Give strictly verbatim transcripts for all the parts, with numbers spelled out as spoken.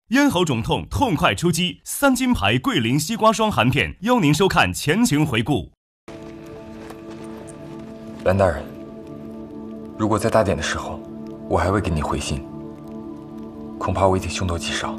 咽喉肿痛，痛快出击！三金牌桂林西瓜霜含片，邀您收看前情回顾。 蓝大人，如果在大典的时候，我还未给你回信，恐怕我已经凶多吉少。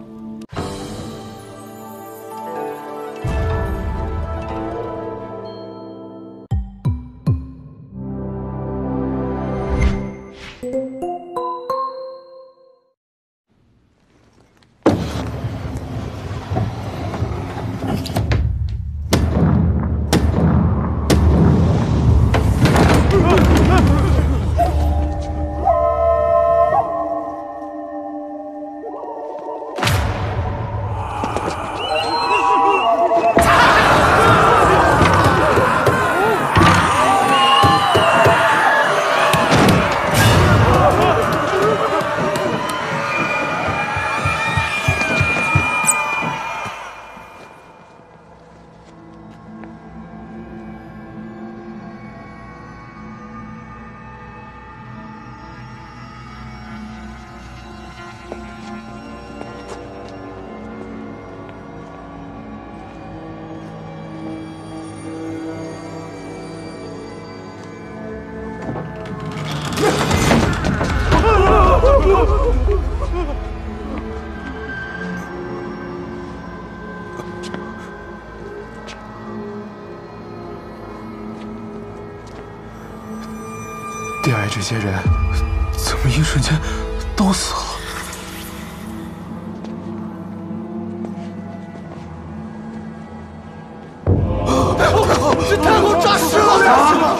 殿外这些人，怎么一瞬间都死了？太后，太后，这太后诈尸了！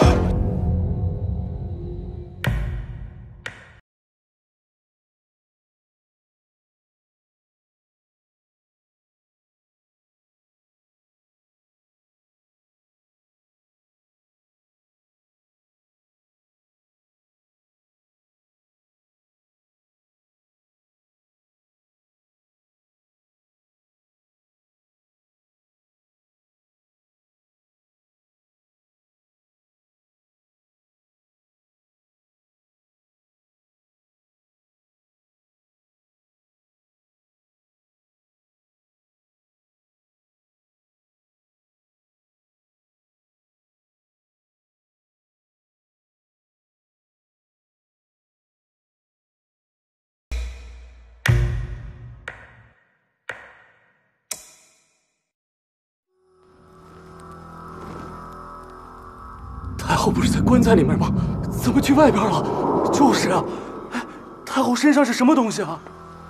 太后不是在棺材里面吗？怎么去外边了？就是啊，哎，太后身上是什么东西啊？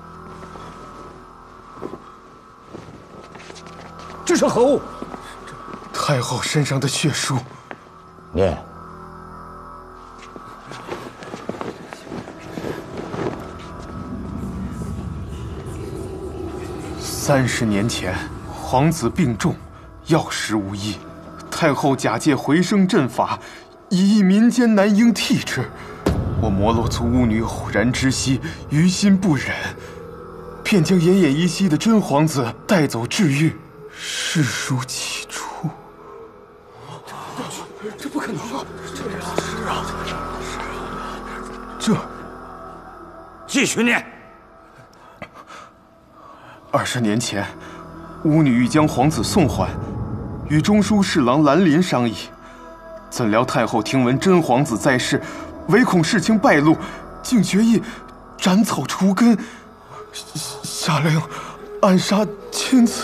这是何物？太后身上的血书。 念。 三十年前，皇子病重，药石无医。 太后假借回生阵法，以一民间男婴替之。我摩洛族巫女偶然知悉，于心不忍，便将奄奄一息的真皇子带走治愈。是书起出，这不可能啊！这是啊，是啊，这继续念。 二十年前，巫女欲将皇子送还。 与中书侍郎兰林商议，怎料太后听闻真皇子在世，唯恐事情败露，竟决意斩草除根，下令暗杀亲子。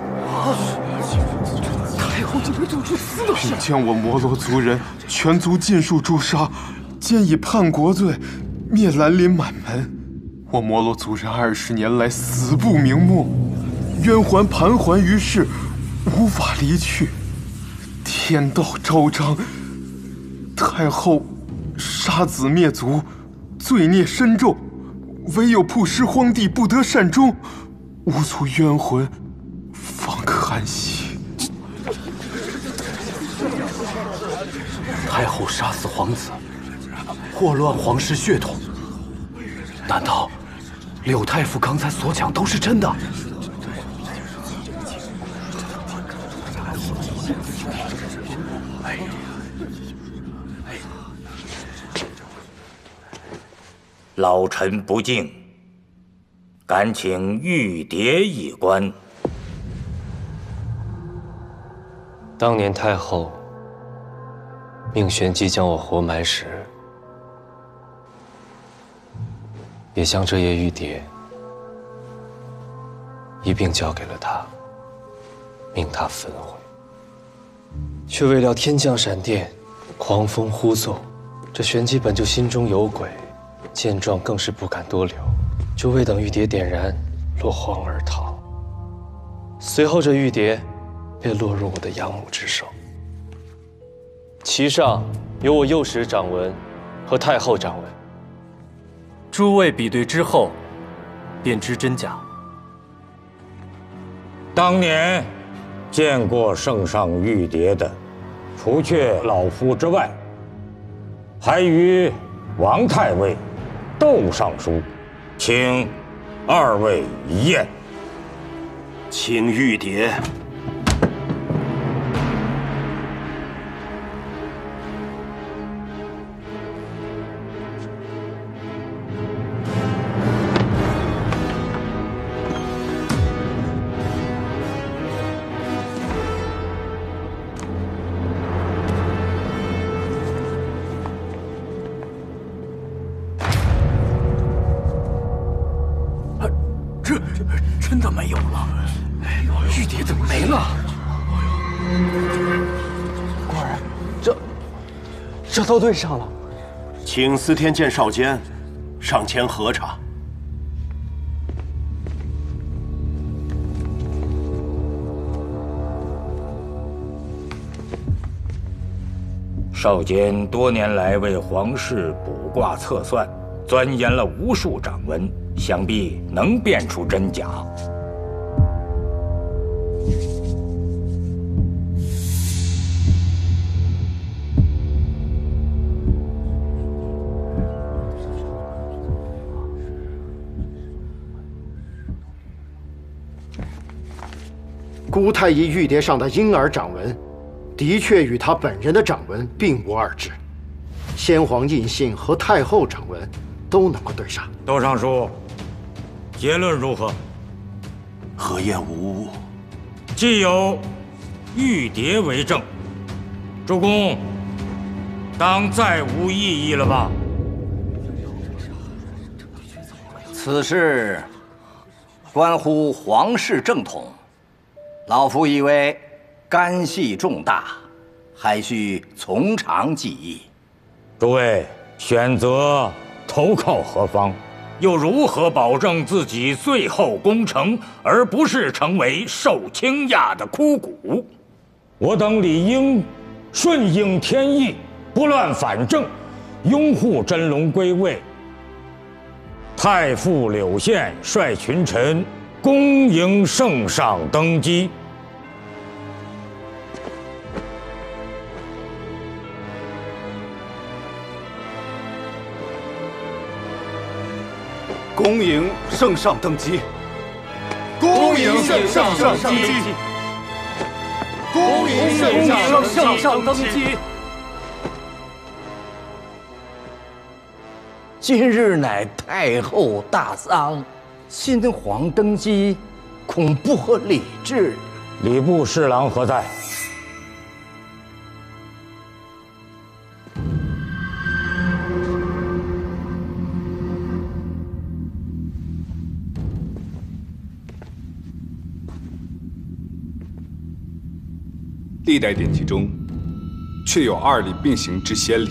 太后竟然做出死的事，并将我摩洛族人全族尽数诛杀，兼以叛国罪灭兰林满门。我摩洛族人二十年来死不瞑目，冤魂盘桓于世。 无法离去，天道昭彰。太后杀子灭族，罪孽深重，唯有曝尸荒地，不得善终，无族冤魂方可安息。 太后杀死皇子，祸乱皇室血统。难道柳太傅刚才所讲都是真的？ 老臣不敬， 敢请玉蝶一观。 当年太后命玄机将我活埋时，也将这叶玉蝶一并交给了他，命他焚毁。却未料天降闪电，狂风呼奏，这玄机本就心中有鬼，见状更是不敢多留，就未等玉蝶点燃，落荒而逃。随后这玉蝶便落入我的养母之手，其上有我幼时掌纹和太后掌纹。诸位比对之后，便知真假。 当年见过圣上玉蝶的，除却老夫之外，还与王太尉、窦尚书，请二位一验。 请玉蝶。 真的没有了，玉蝶怎么没了？果然，这这都对上了。 请司天监少监上前核查。 少监多年来为皇室卜卦测算，钻研了无数掌纹，想必能辨出真假。 姑太医玉蝶上的婴儿掌纹，的确与他本人的掌纹并无二致。先皇印信和太后掌纹都能够对上。 窦尚书，结论如何？ 何验无误。 既有玉蝶为证，主公当再无异议了吧？ 此事关乎皇室正统，老夫以为干系重大，还需从长计议。 诸位选择投靠何方，又如何保证自己最后功成，而不是成为受倾轧的枯骨？我等理应顺应天意，不乱反正，拥护真龙归位。太傅柳宪率群臣恭迎圣上登基。 恭迎圣上登基！恭迎圣上登基！恭迎圣上登基！ 今日乃太后大丧，新皇登基，恐不合礼制。 礼部侍郎何在？ 历代典籍中，确有二礼并行之先例。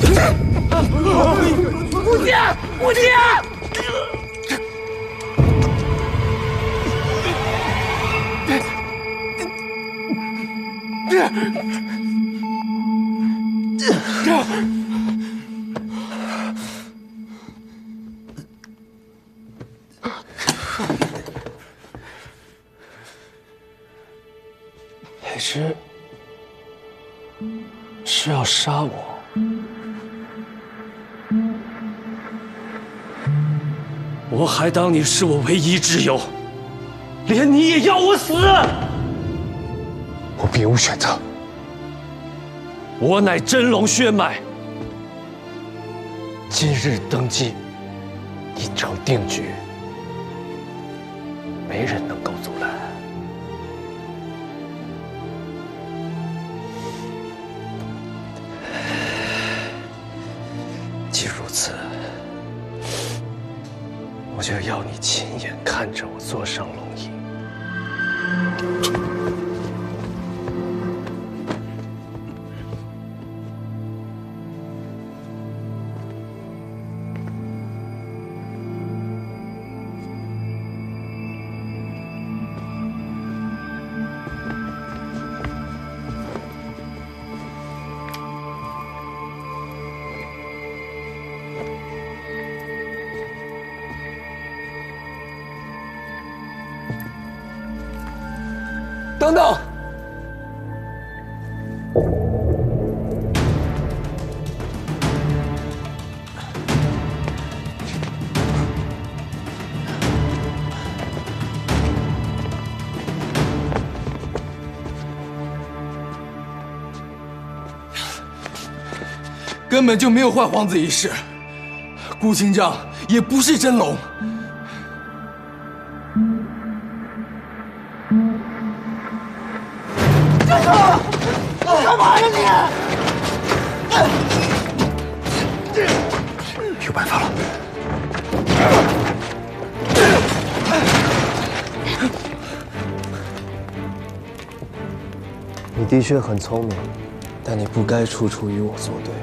母亲，母亲！ 裴之是要杀我？我还当你是我唯一挚友，连你也要我死？我别无选择。我乃真龙血脉，今日登基，已成定局，没人能够阻拦。既如此，我就要你亲眼看着我坐上龙椅。等等！ 根本就没有换皇子一事，顾清章也不是真龙。 干嘛呀你？ 有办法了！ 你的确很聪明，但你不该处处与我作对。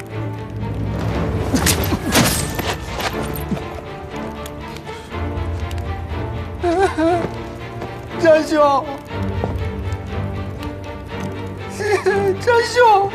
战兄，战兄。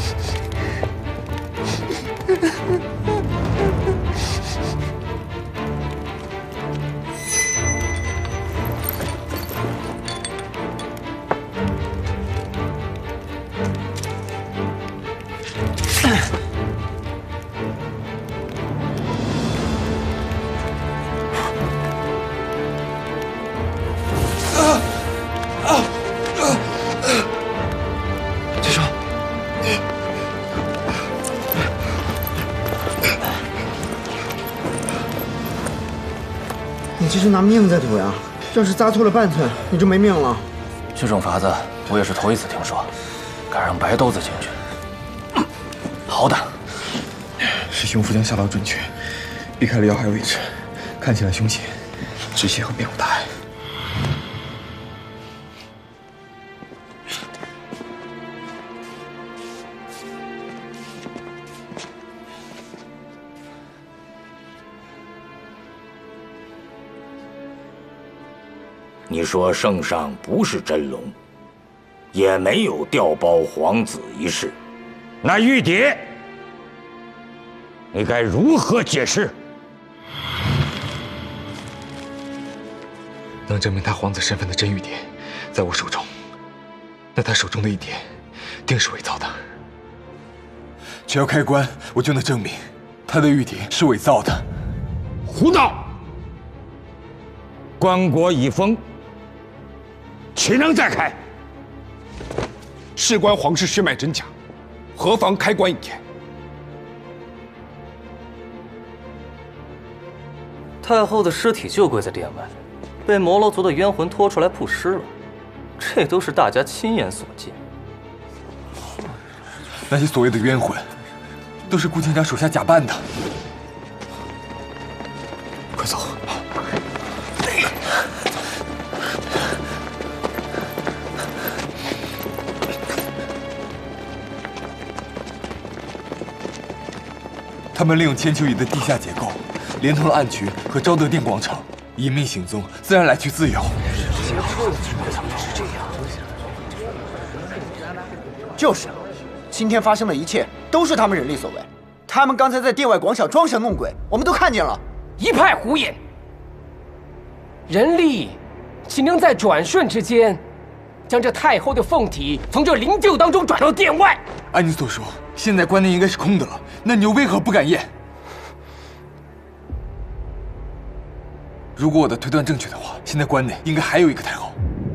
你这是拿命在赌呀！要是扎错了半寸，你就没命了。 这种法子我也是头一次听说，敢让白兜子进去，好的。 师兄符将下刀准确，避开了要害位置，看起来凶险，直线和面无大碍。 你说圣上不是真龙，也没有调包皇子一事，那玉蝶，你该如何解释？ 能证明他皇子身份的真玉蝶，在我手中，那他手中的玉蝶，定是伪造的。只要开棺，我就能证明他的玉蝶是伪造的。 胡闹！棺椁已封，岂能再开？ 事关皇室血脉真假，何妨开棺一天？ 太后的尸体就跪在殿外，被摩罗族的冤魂拖出来曝尸了，这都是大家亲眼所见。 那些所谓的冤魂，都是顾清章手下假扮的。快走！ 他们利用千秋椅的地下结构，连通了暗渠和昭德殿广场，隐秘行踪，自然来去自由。 就是，今天发生的一切都是他们人力所为。他们刚才在殿外广场装神弄鬼，我们都看见了。 一派胡言！人力岂能在转瞬之间，将这太后的凤体从这灵柩当中转到殿外？ 按你所说，现在关内应该是空的了，那你又为何不敢验？如果我的推断正确的话，现在关内应该还有一个太后。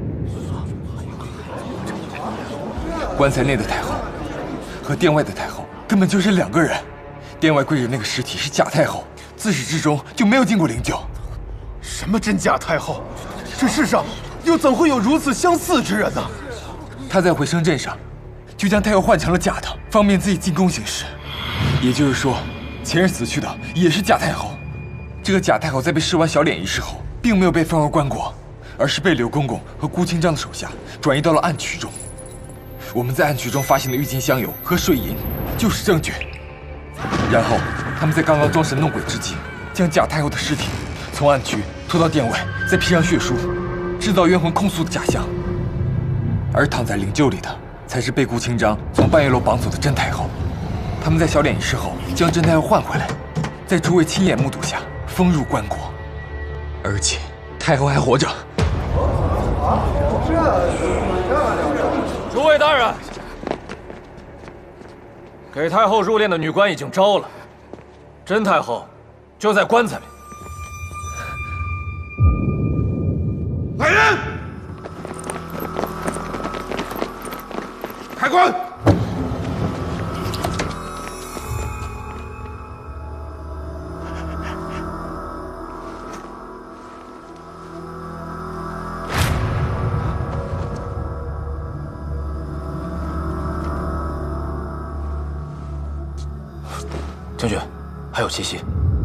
棺材内的太后和殿外的太后根本就是两个人。殿外跪着那个尸体是假太后，自始至终就没有进过灵柩。 什么真假太后？这世上又怎会有如此相似之人呢？ 他在回声阵上就将太后换成了假的，方便自己进宫行事。也就是说，前日死去的也是假太后。这个假太后在被施完小脸仪式后，并没有被放入棺椁，而是被刘公公和顾清章的手下转移到了暗渠中。我们在暗渠中发现的郁金香油和水银就是证据。然后他们在刚刚装神弄鬼之际，将假太后的尸体从暗渠拖到殿外，再披上血书，制造冤魂控诉的假象。而躺在灵柩里的，才是被顾清章从半月楼绑走的真太后。他们在小脸仪式后，将真太后换回来，在诸位亲眼目睹下封入棺椁，而且太后还活着。 诸位大人，给太后入殓的女官已经招了，真太后就在棺材里。 来人，开棺！ 将军，还有七夕。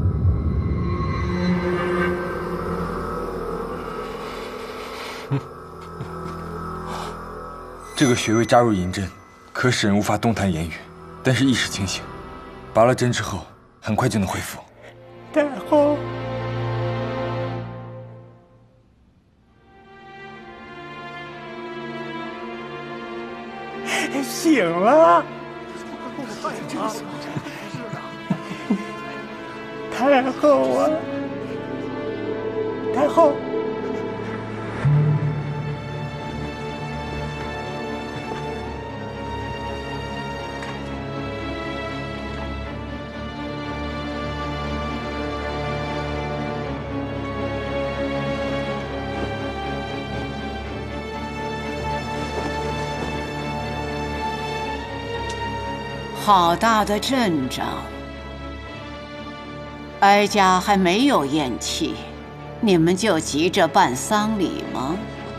这个穴位扎入银针，可使人无法动弹言语，但是意识清醒。拔了针之后，很快就能恢复。 太后，醒了。太后啊，太后！ 好大的阵仗！哀家还没有咽气，你们就急着办丧礼吗？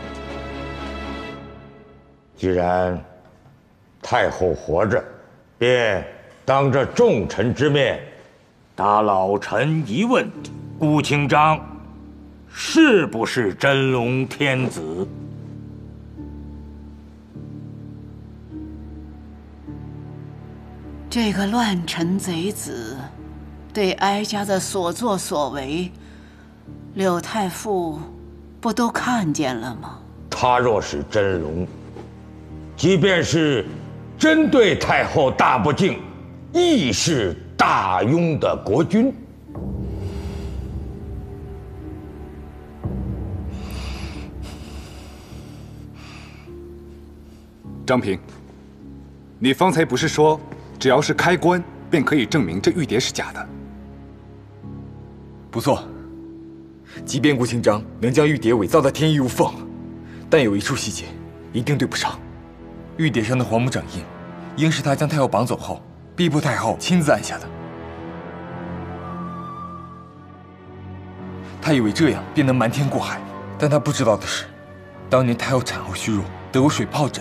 既然太后活着，便当着众臣之面，答老臣一问：顾清章是不是真龙天子？ 这个乱臣贼子对哀家的所作所为，柳太傅不都看见了吗？ 他若是真龙，即便是真对太后大不敬，亦是大庸的国君。 张平，你方才不是说，只要是开棺，便可以证明这玉蝶是假的？ 不错，即便顾清章能将玉蝶伪造得天衣无缝，但有一处细节一定对不上。玉蝶上的黄木掌印，应是他将太后绑走后，逼迫太后亲自按下的。他以为这样便能瞒天过海，但他不知道的是，当年太后产后虚弱，得过水疱疹。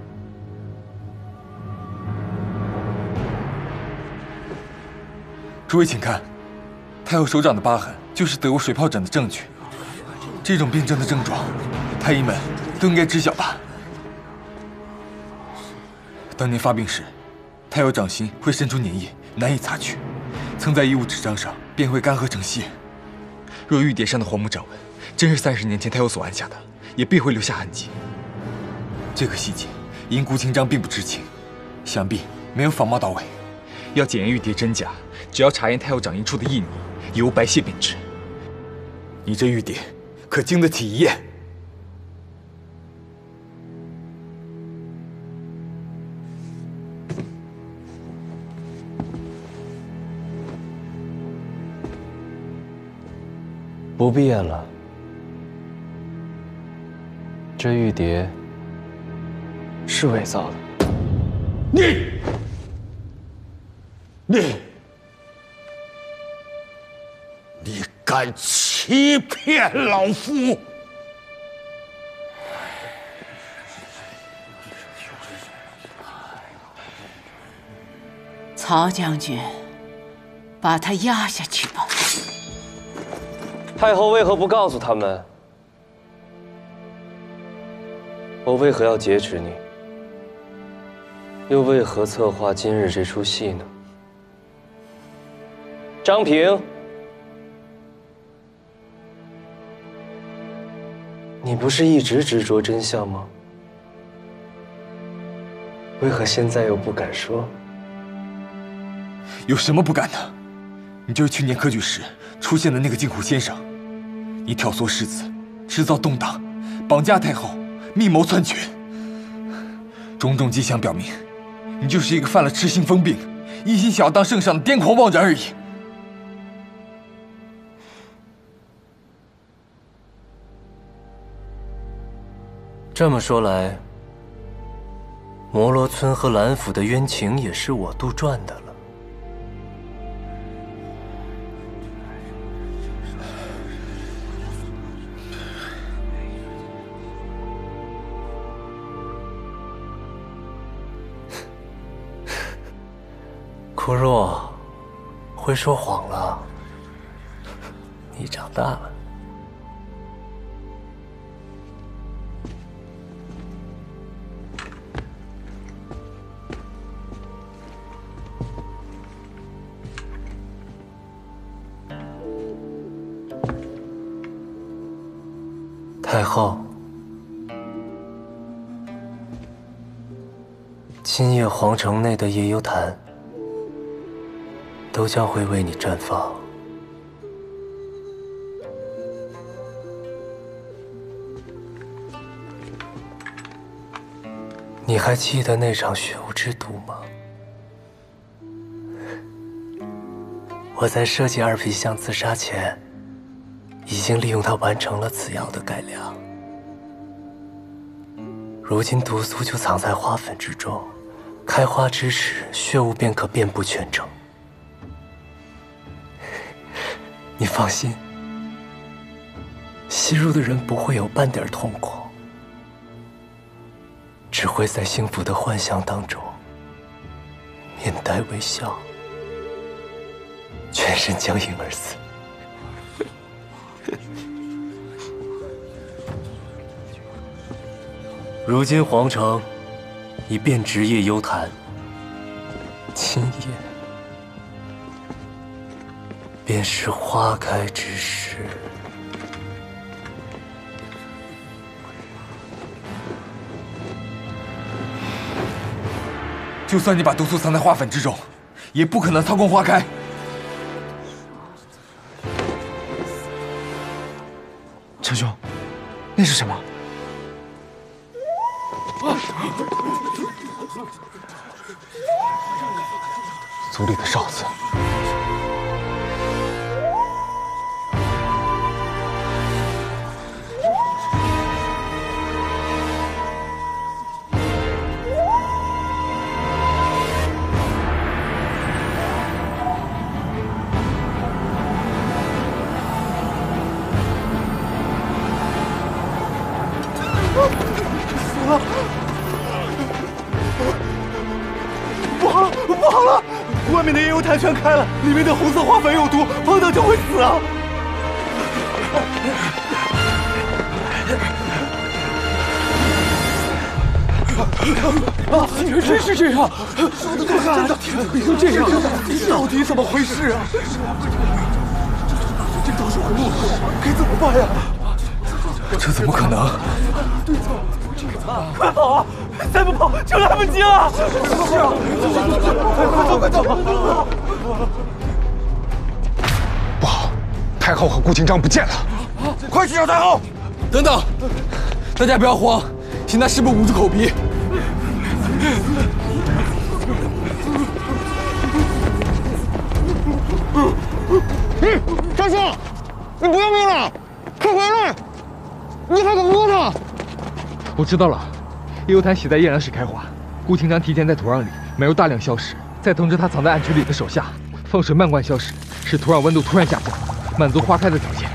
诸位请看，太后手掌的疤痕就是得过水疱疹的证据。这种病症的症状，太医们都应该知晓吧？当年发病时，太后掌心会渗出粘液，难以擦去。 曾在衣物纸张上，便会干涸成屑。若玉蝶上的黄木掌纹真是三十年前太后所按下的，也必会留下痕迹。这个细节，因顾清章并不知情，想必没有仿冒到位。要检验玉蝶真假，只要查验太后掌印处的印泥，有无白屑便知。你这玉蝶，可经得起一验？ 不必验了。这玉蝶是伪造的。 你，你，你敢欺骗老夫！ 曹将军，把他压下去吧。 太后为何不告诉他们？我为何要劫持你？又为何策划今日这出戏呢？张平，你不是一直执着真相吗？为何现在又不敢说？ 有什么不敢的？你就是去年科举时出现的那个镜湖先生，你挑唆世子，制造动荡，绑架太后，密谋篡权。种种迹象表明，你就是一个犯了痴心疯病、一心想要当圣上的癫狂妄人而已。 这么说来，摩罗村和兰府的冤情也是我杜撰的了。枯若，会说谎了。你长大了。太后，今夜皇城内的夜幽潭都将会为你绽放。你还记得那场血雾之毒吗？我在设计二皮相自杀前，已经利用它完成了此药的改良。如今毒素就藏在花粉之中，开花之时，血雾便可遍布全城。你放心，吸入的人不会有半点痛苦，只会在幸福的幻想当中面带微笑，全身僵硬而死。如今皇城已变职业幽潭，今夜便是花开之时。 就算你把毒素藏在花粉之中，也不可能操控花开。 陈兄，那是什么？ 族里的哨子。 死了！不好了，不好了！外面的夜幽潭全开了，里面的红色花粉有毒，碰到就会死啊！ 啊，原来是这样！说的都真的变成这样了，到底怎么回事啊？这都是回路，该怎么办呀？ 这怎么可能？ 快跑啊！再不跑就来不及了！是啊，快走快走！ 不好，太后和顾清章不见了！ 快去找太后！等等，大家不要慌，现在是不是捂住口鼻？ 嗯，张兄，你不要命了？快回来！你还敢摸他？ 我知道了，夜游坛写在偃然石开花，顾清章提前在土壤里埋入大量硝石，再通知他藏在暗渠里的手下，放水漫灌硝石，使土壤温度突然下降，满足花开的条件。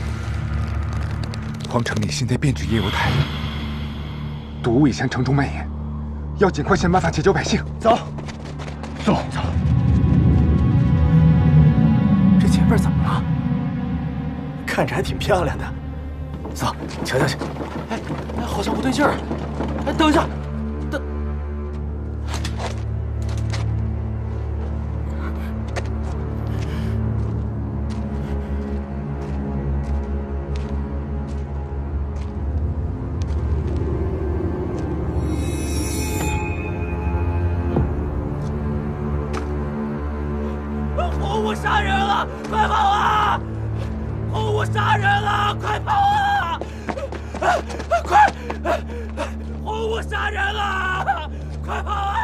皇城里现在遍举夜游坛，毒物已向城中蔓延，要尽快想办法解救百姓。 走，走走。这前面怎么了？看着还挺漂亮的。走，瞧瞧去。哎哎，好像不对劲儿。哎，等一下，等。 红武杀人了，快跑啊！红武杀人了，快跑啊！快！红武杀人了，快跑啊！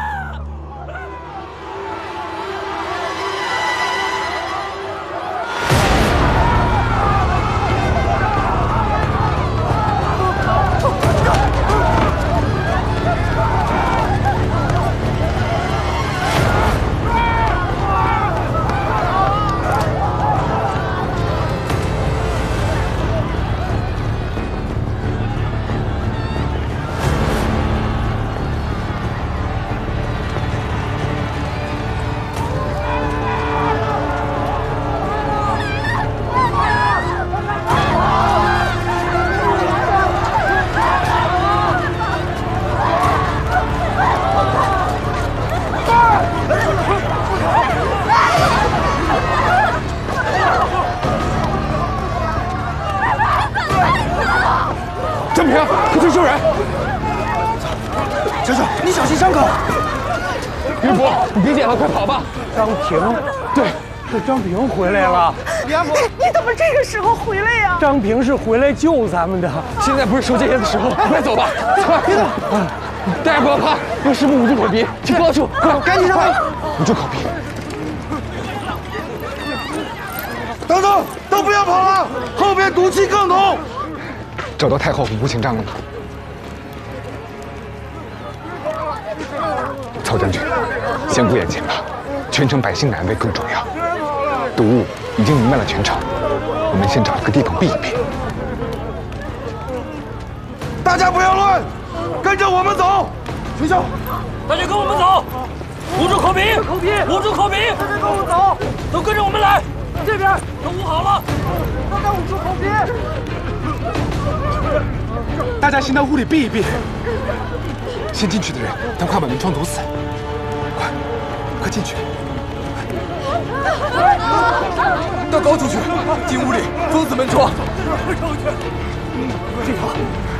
张平，快去救人！ 小小，你小心伤口。 云伯，你别捡了，快跑吧！ 张平， 对， 是张平回来了。 梁伯，你怎么这个时候回来呀？ 张平是回来救咱们的， 现在不是说这些的时候，快走吧！快，别走！大家不要怕，用师傅捂住口鼻，去高处，快， 赶紧上来！ 捂住口鼻。 等等，都不要跑了，后边毒气更浓。 找到太后和顾清章了吗？曹将军，先顾眼前吧，全城百姓的安危更重要。毒物已经弥漫了全城，我们先找一个地方避一避。 大家不要乱，跟着我们走。 学校，大家跟我们走，捂住口鼻，口鼻，捂住口鼻，大家跟我们走，都跟着我们来。这边都捂好了，大家捂住口鼻。 大家先到屋里避一避。先进去的人，赶快把门窗堵死。快，快进去！ 到高处去，进屋里封死门窗。 这条